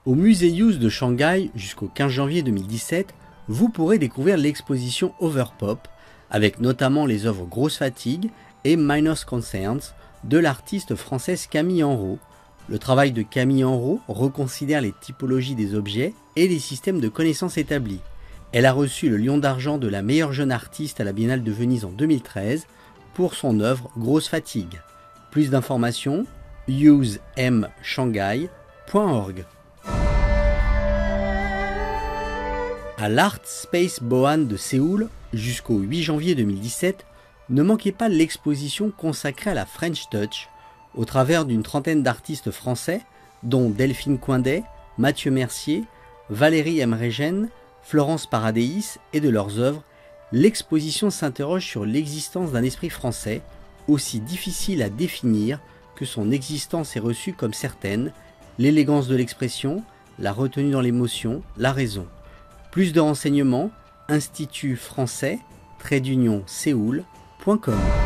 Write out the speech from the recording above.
Au Muséus de Shanghai jusqu'au 15 janvier 2017, vous pourrez découvrir l'exposition Overpop, avec notamment les œuvres Grosse Fatigue et Minor Concerns de l'artiste française Camille Enrault. Le travail de Camille Enrault reconsidère les typologies des objets et les systèmes de connaissances établis. Elle a reçu le Lion d'argent de la meilleure jeune artiste à la Biennale de Venise en 2013 pour son œuvre Grosse Fatigue. Plus d'informations, usemshanghai.org. À l'Art Space Bohan de Séoul jusqu'au 8 janvier 2017, ne manquez pas l'exposition consacrée à la French Touch, au travers d'une trentaine d'artistes français, dont Delphine Coindet, Mathieu Mercier, Valérie Emregen, Florence Paradéis et de leurs œuvres. L'exposition s'interroge sur l'existence d'un esprit français, aussi difficile à définir que son existence est reçue comme certaine, l'élégance de l'expression, la retenue dans l'émotion, la raison. Plus de renseignements, Institut français, Séoul.com.